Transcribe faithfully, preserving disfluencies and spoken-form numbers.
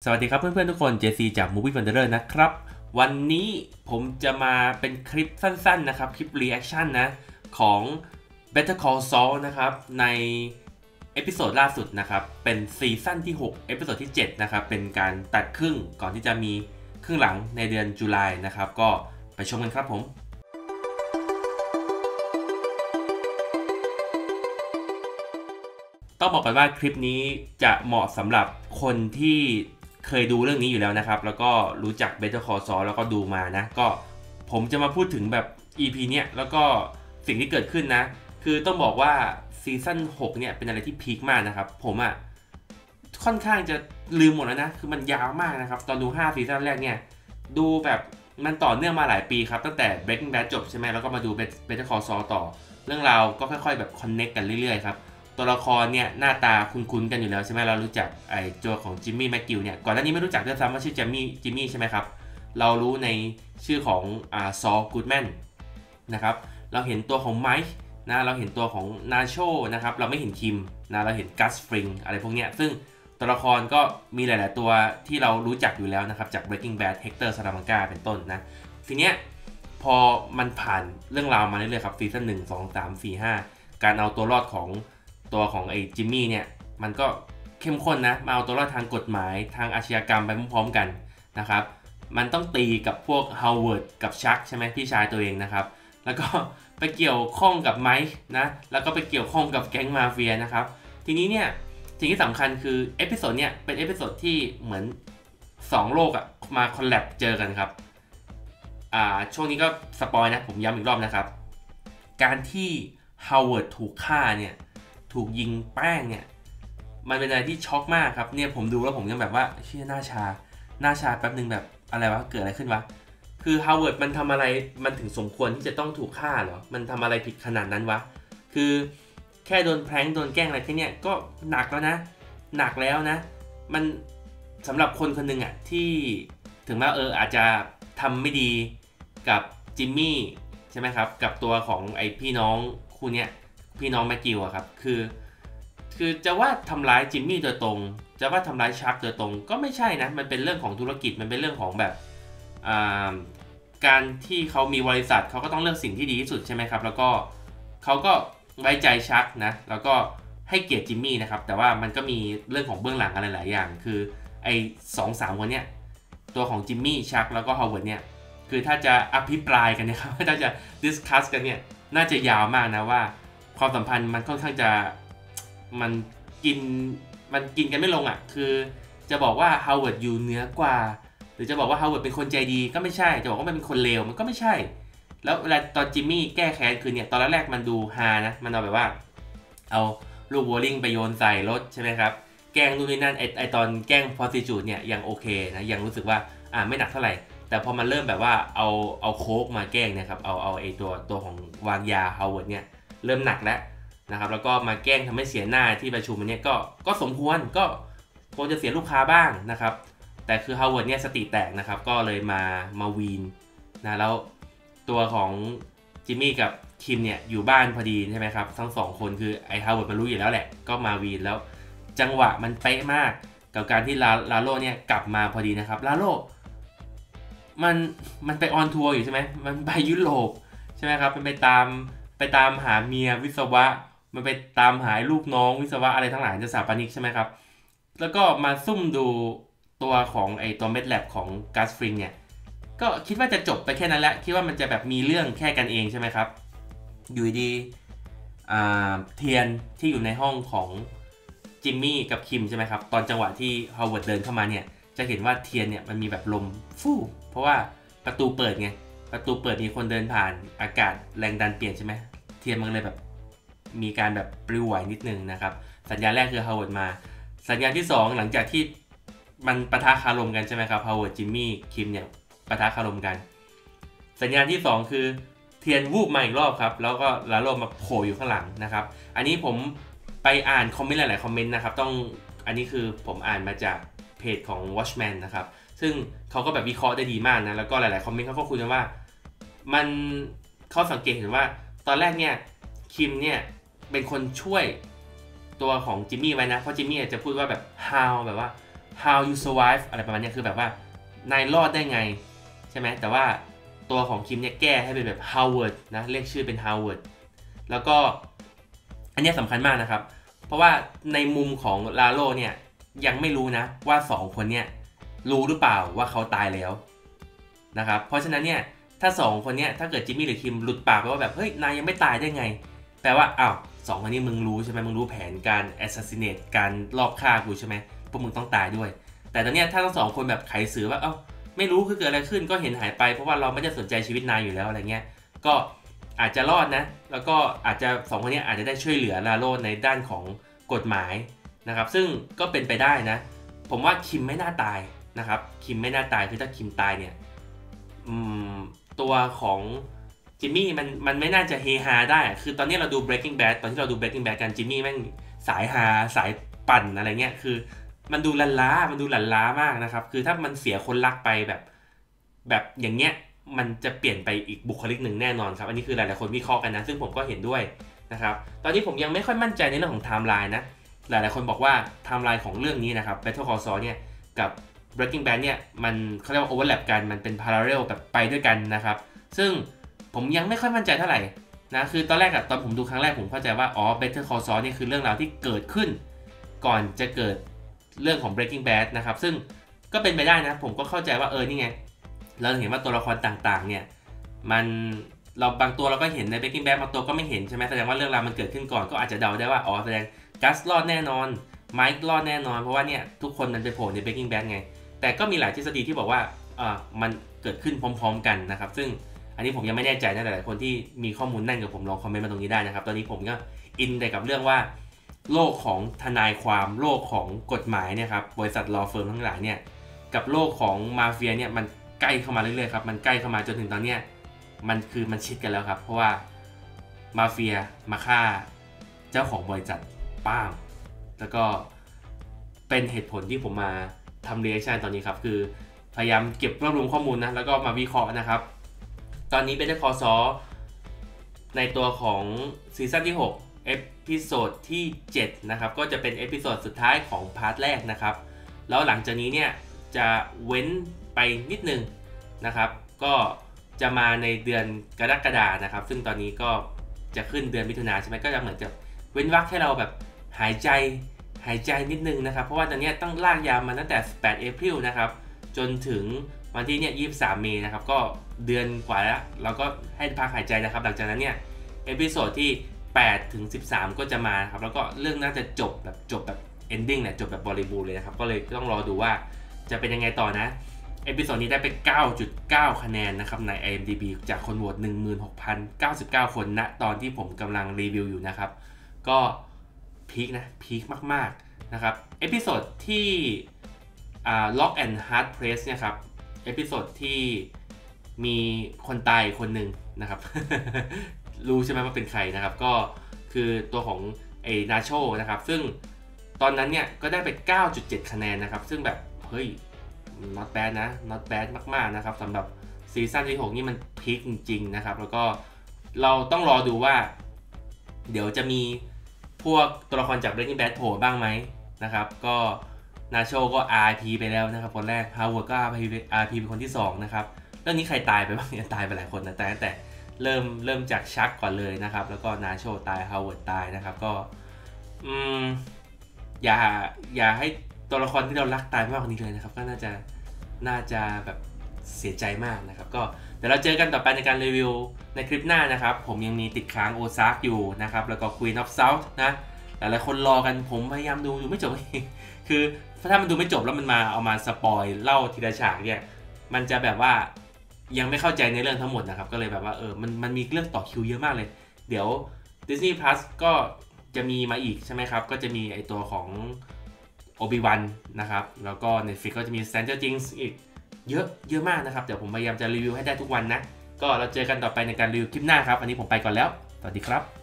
สวัสดีครับเพื่อนๆทุกคน เจ ซี จาก Movie Wanderer นะครับวันนี้ผมจะมาเป็นคลิปสั้นๆนะครับคลิป reaction นะของ Better Call Saul นะครับในเอพิโซดล่าสุดนะครับเป็นซีซั่นที่หกเอพิโซดที่เจ็ดนะครับเป็นการตัดครึ่งก่อนที่จะมีครึ่งหลังในเดือนตุลาคมนะครับก็ไปชมกันครับผมต้องบอกก่อนว่าคลิปนี้จะเหมาะสำหรับคนที่เคยดูเรื่องนี้อยู่แล้วนะครับแล้วก็รู้จัก Better Call Saul แล้วก็ดูมานะก็ผมจะมาพูดถึงแบบ อี พี เนี้ยแล้วก็สิ่งที่เกิดขึ้นนะคือต้องบอกว่าซีซั่นหกเนี่ยเป็นอะไรที่พีคมากนะครับผมอะค่อนข้างจะลืมหมดแล้วนะคือมันยาวมากนะครับตอนดูห้าซีซั่นแรกเนี่ยดูแบบมันต่อเนื่องมาหลายปีครับตั้งแต่ Breaking Bad จบใช่ไหมแล้วก็มาดู Better Call Saul ต่อเรื่องราวก็ค่อยๆแบบคอนเนคกันเรื่อยๆครับตัวละครเนี่ยหน้าตาคุ้นๆกันอยู่แล้วใช่ไหมเรารู้จักไอ้ตัวของจิมมี่แม็กกิลเนี่ยก่อนหน้านี้ไม่รู้จักด้วยซ้ำว่าชื่อจิมมี่จิมมี่ใช่ไหมครับเรารู้ในชื่อของอ่าซอลกูดแมนนะครับเราเห็นตัวของไมค์นะเราเห็นตัวของนาโชนะครับเราไม่เห็นคิมนะเราเห็นกัสฟริงอะไรพวกเนี้ยซึ่งตัวละครก็มีหลายๆตัวที่เรารู้จักอยู่แล้วนะครับจาก Breaking Bad Hector Salamanca เป็นต้นนะทีเนี้ยพอมันผ่านเรื่องราวมาเรื่อยๆครับซีซั่นหนึ่ง สอง สาม สี่ ห้าการเอาตัวรอดของตัวของไอ้จิมมี่เนี่ยมันก็เข้มข้นนะมาเอาตัวรอดทางกฎหมายทางอาชญากรรมไปพร้อมๆกันนะครับมันต้องตีกับพวกฮาวเวิร์ดกับชักใช่ไหมพี่ชายตัวเองนะครับแล้วก็ไปเกี่ยวข้องกับไมค์นะแล้วก็ไปเกี่ยวข้องกับแก๊งมาเฟียนะครับทีนี้เนี่ยสิ่งที่สำคัญคือเอพิโซดเนี่ยเป็นเอพิโซดที่เหมือนสองโลกอะมาคอลแลบเจอกันครับอ่าช่วงนี้ก็สปอยนะผมย้ำอีกรอบนะครับการที่ฮาวเวิร์ดถูกฆ่าเนี่ยถูกยิงแป้งเนี่ยมันเป็นอะไรที่ช็อกมากครับเนี่ยผมดูแล้วผมยังแบบว่าเชี่ยหน้าชาหน้าชาแป๊บนึงแบบอะไรวะเกิดอะไรขึ้นวะคือฮาวเวิร์ดมันทำอะไรมันถึงสมควรที่จะต้องถูกฆ่าเหรอมันทำอะไรผิดขนาดนั้นวะคือแค่โดนแพร้งโดนแกล้งอะไรแค่นี้ก็หนักแล้วนะหนักแล้วนะมันสำหรับคนคนหนึ่งอะที่ถึงแม้เอออาจจะทำไม่ดีกับจิมมี่ใช่ไหมครับกับตัวของไอพี่น้องคู่เนี้ยพี่น้องแม็กกิลอะครับคือคือจะว่าทำร้ายจิมมี่โดยตรงจะว่าทำร้ายชักโดยตรงก็ไม่ใช่นะมันเป็นเรื่องของธุรกิจมันเป็นเรื่องของแบบการที่เขามีบริษัทเขาก็ต้องเลือกสิ่งที่ดีที่สุดใช่ไหมครับแล้วก็เขาก็ไว้ใจชักนะแล้วก็ให้เกียรติจิมมี่นะครับแต่ว่ามันก็มีเรื่องของเบื้องหลังอะไรหลายอย่างคือไอ้สองสามคนเนี้ยตัวของจิมมี่ชักแล้วก็ฮาวเวิร์ดเนี่ยคือถ้าจะอภิปรายกันนะครับถ้าจะดิสคัสกันเนี่ยน่าจะยาวมากนะว่าความสัมพันธ์มันค่อนข้างจะมันกินมันกินกันไม่ลงอ่ะคือจะบอกว่าฮาวเวิร์ดอยู่เหนือกว่าหรือจะบอกว่าฮาวเวิร์ดเป็นคนใจดีก็ไม่ใช่จะบอกว่ามันเป็นคนเลวมันก็ไม่ใช่แล้วเวลาตอนจิมมี่แก้แค้นคือเนี่ยตอนแรกๆมันดูฮานะมันเอาแบบว่าเอาลูกโบลิ่งไปโยนใส่รถใช่ไหมครับแกล้งนู่นนี่นั่นไอไอตอนแกล้งพอซิจูดเนี่ยยังโอเคนะยังรู้สึกว่าอ่าไม่หนักเท่าไหร่แต่พอมันเริ่มแบบว่าเอาเอาโค้กมาแกล้งนะครับเอาเอาไอตัวตัวของวางยาฮาวเวิร์ดเนี่ยเริ่มหนักแล้วนะครับแล้วก็มาแกล้งทำให้เสียหน้าที่ประชุมอันนี้ก็ก็สมควรก็ควรจะเสียลูกค้าบ้างนะครับแต่คือฮาวเวิร์ดเนี่ยสติแตกนะครับก็เลยมามาวีนนะแล้วตัวของจิมมี่กับคิมเนี่ยอยู่บ้านพอดีใช่ไหมครับทั้งสองคนคือไอฮาวเวิร์ดมันรู้อยู่แล้วแหละก็มาวีนแล้วจังหวะมันเป๊ะมากกับการที่ลาลาโลเนี่ยกลับมาพอดีนะครับลาโลมันมันไปออนทัวร์อยู่ใช่ไหมมันไปยุโรปใช่ไหมครับมันไปตามไปตามหาเมียวิศวะมันไปตามหาลูกน้องวิศวะอะไรทั้งหลายจะสถาปนิกใช่ไหมครับแล้วก็มาซุ่มดูตัวของไอตัวเม็ดแลบของกัสฟริงเนี่ยก็คิดว่าจะจบไปแค่นั้นแหละคิดว่ามันจะแบบมีเรื่องแค่กันเองใช่ไหมครับอยู่ดีเทียนที่อยู่ในห้องของจิมมี่กับคิมใช่ไหมครับตอนจังหวะที่ฮาวเวิร์ดเดินเข้ามาเนี่ยจะเห็นว่าเทียนเนี่ยมันมีแบบลมฟู่เพราะว่าประตูเปิดไงประตูเปิดมีคนเดินผ่านอากาศแรงดันเปลี่ยนใช่ไหมเทียนมันเลยแบบมีการแบบปลิวไหวนิดนึงนะครับสัญญาณแรกคือฮาวเวิร์ดมาสัญญาณที่สองหลังจากที่มันปะทะคารมกันใช่ไหมครับฮาวเวิร์ดจิมมี่คิมเนี่ยปะทะคารมกันสัญญาณที่สองคือเทียนวูบมาอีกรอบครับแล้วก็ลาโลมาโผล่อยู่ข้างหลังนะครับอันนี้ผมไปอ่านคอมเมนต์หลายๆคอมเมนต์นะครับต้องอันนี้คือผมอ่านมาจากเพจของ Watchman นะครับซึ่งเขาก็แบบวิเคราะห์ได้ดีมากนะแล้วก็หลายๆคอมเมนต์เขาก็คุยกันว่ามันเขาสังเกตเห็นว่าตอนแรกเนี่ยคิมเนี่ยเป็นคนช่วยตัวของจิมมี่ไว้นะเพราะจิมมี่จะพูดว่าแบบ how แบบว่า how you survive อะไรประมาณนี้คือแบบว่านายรอดได้ไงใช่ไหมแต่ว่าตัวของคิมเนี่ยแก้ให้เป็นแบบ Howard นะเรียกชื่อเป็น Howard แล้วก็อันนี้สำคัญมากนะครับเพราะว่าในมุมของลาโลเนี่ยยังไม่รู้นะว่าสองคนเนี่ยรู้หรือเปล่าว่าเขาตายแล้วนะครับเพราะฉะนั้นเนี่ยถ้าสองคนเนี่ยถ้าเกิดจิมมี่หรือคิมหลุดปากไปว่าแบบเฮ้ยนายยังไม่ตายได้ไงแปลว่าอ้าวสองคนนี้มึงรู้ใช่ไหมมึงรู้แผนการ assassinate การลอบฆ่ากูใช่ไหมพวกมึงต้องตายด้วยแต่ตอนเนี้ยถ้าทั้งสองคนแบบไขสื่อว่าเอ้าไม่รู้คือเกิดอะไรขึ้นก็เห็นหายไปเพราะว่าเราไม่ได้สนใจชีวิตนายอยู่แล้วอะไรเงี้ยก็อาจจะรอดนะแล้วก็อาจจะสองคนนี้อาจจะได้ช่วยเหลือลาโลในด้านของกฎหมายนะครับซึ่งก็เป็นไปได้นะผมว่าคิมไม่น่าตายนะครับคิมไม่น่าตายคือถ้าคิมตายเนี่ยตัวของจิมมี่มันมันไม่น่าจะเฮฮาได้คือตอนนี้เราดู Breaking Bad ตอนที่เราดู Breaking Bad กันจิมมี่แม่งสายฮาสายปั่นอะไรเงี้ยคือมันดูลันล้ามันดูหลั่นล้ามากนะครับคือถ้ามันเสียคนรักไปแบบแบบอย่างเงี้ยมันจะเปลี่ยนไปอีกบุคลิกหนึ่งแน่นอนครับอันนี้คือหลายๆคนวิเคราะห์กันนะซึ่งผมก็เห็นด้วยนะครับตอนนี้ผมยังไม่ค่อยมั่นใจในเรื่องของไทม์ไลน์นะหลายๆคนบอกว่าไทม์ไลน์ของเรื่องนี้นะครับ Better Call Saul เนี่ยกับ Breaking Bad เนี่ยมันเขาเรียกว่า overlap กันมันเป็น parallel แบบไปด้วยกันนะครับซึ่งผมยังไม่ค่อยมั่นใจเท่าไหร่นะคือตอนแรกอะตอนผมดูครั้งแรกผมเข้าใจว่าอ๋อ Better Call Saul นี่คือเรื่องราวที่เกิดขึ้นก่อนจะเกิดเรื่องของ Breaking Bad นะครับซึ่งก็เป็นไปได้นะผมก็เข้าใจว่าเออนี่ไงเราเห็นว่าตัวละครต่างๆเนี่ยมันเราบางตัวเราก็เห็นใน Breaking Bad บางตัวก็ไม่เห็นใช่ไหมแสดงว่าเรื่องราวมันเกิดขึ้นก่อนก็อาจจะเดาได้ว่าอ๋อแสดงกัสรอดแน่นอนไมค์รอดแน่นอนเพราะว่าเนี่ยทุกคนมันไปโผล่ใน Breaking Bad ไงแต่ก็มีหลายทฤษฎีที่บอกว่าอ่ามันเกิดขึ้นพร้อมๆกันนะครับซึ่งอันนี้ผมยังไม่แน่ใจนะหลายๆคนที่มีข้อมูลแน่นกับผมลองคอมเมนต์มาตรงนี้ได้นะครับตอนนี้ผมก็อินไปกับเรื่องว่าโลกของทนายความโลกของกฎหมายเนี่ยครับบริษัท law firm ทั้งหลายเนี่ยกับโลกของมาเฟียเนี่ยมันใกล้เข้ามาเรื่อยๆครับมันใกล้เข้ามาจนถึงตอนเนี้ยมันคือมันชิดกันแล้วครับเพราะว่ามาเฟียมาฆ่าเจ้าของบริษัทป้ามแล้วก็เป็นเหตุผลที่ผมมาทำเรีแอคชั่นตอนนี้ครับคือพยายามเก็บรวบรวมข้อมูลนะแล้วก็มาวิเคราะห์นะครับตอนนี้Better Call Saulในตัวของซีซั่นที่หกเอพิโซดที่เจ็ดนะครับก็จะเป็นเอพิโซดสุดท้ายของพาร์ทแรกนะครับแล้วหลังจากนี้เนี่ยจะเว้นไปนิดนึงนะครับก็จะมาในเดือนกรกฎานะครับซึ่งตอนนี้ก็จะขึ้นเดือนมิถุนายนใช่ไหมก็จะเหมือนจะเว้นวรรคให้เราแบบหายใจหายใจนิดนึงนะครับเพราะว่าตอนนี้ต้องลากยาวมาตั้งแต่สิบแปดเอพริลนะครับจนถึงวันที่เนี่ยยี่สิบสามเมษายนนะครับก็เดือนกว่าแล้วเราก็ให้พักหายใจนะครับหลังจากนั้นเนี่ยเอพิโซดที่แปดถึงสิบสามก็จะมาครับแล้วก็เรื่องน่าจะจบแบบจบแบบ ending เนี่ยจบแบบบริบูรณ์เลยนะครับก็เลยต้องรอดูว่าจะเป็นยังไงต่อนะเอพิโซดนี้ได้ไป เก้าจุดเก้า คะแนนนะครับใน ไอ เอ็ม ดี บี จากคนโหวต หนึ่งหมื่นหกพันเก้าสิบเก้า คนณตอนที่ผมกำลังรีวิวอยู่นะครับก็พีคนะพีคมากๆนะครับเอพิโซดที่อ่า Lock and Hard Press เนี่ยครับเอพิโซดที่มีคนตายคนหนึ่งนะครับ รู้ใช่ไหมว่าเป็นใครนะครับก็คือตัวของไอ้นาโชนะครับซึ่งตอนนั้นเนี่ยก็ได้ไป เก้าจุดเจ็ด คะแนนนะครับซึ่งแบบเฮ้ย not bad นะ not bad มากๆนะครับสำหรับซีซั่นที่หกนี่มันพีคจริงๆนะครับแล้วก็เราต้องรอดูว่าเดี๋ยวจะมีพวกตัวละครจาก Breaking Bad โผล่บ้างไหมนะครับก็นาโชก็ อาร์ ไอ พี ไปแล้วนะครับคนแรก Howard ก็ อาร์ ไอ พี เป็นคนที่สองนะครับเรื่องนี้ใครตายไปบ้างเนี่ยตายไปหลายคนนะแต่แต่เริ่มเริ่มจากชักก่อนเลยนะครับแล้วก็นาโชตาย Howard ตายนะครับก็อืมอย่าอย่าให้ตัวละครที่เรารักตายมากกว่านี้เลยนะครับก็น่าจะน่าจะแบบเสียใจมากนะครับก็เดี๋ยวเราเจอกันต่อไปในการรีวิวในคลิปหน้านะครับผมยังมีติดค้างโอซากอยู่นะครับแล้วก็ Queen of South นะหลายๆคนรอกันผมพยายามดูอยู่ไม่จบ คือถ้ามันดูไม่จบแล้วมันมาเอามาสปอยเล่าทีละฉากเนี่ยมันจะแบบว่ายังไม่เข้าใจในเรื่องทั้งหมดนะครับก็เลยแบบว่าเออมันมันมีเรื่องต่อคิวเยอะมากเลยเดี๋ยว Disney Plus ก็จะมีมาอีกใช่ไหมครับก็จะมีไอตัวของ Obi-Wan นะครับแล้วก็ Netflix ก็จะมี Stranger Things อีกเยอะเยอะมากนะครับเดี๋ยวผมพยายามจะรีวิวให้ได้ทุกวันนะก็เราเจอกันต่อไปในการรีวิวคลิปหน้าครับอันนี้ผมไปก่อนแล้วสวัสดีครับ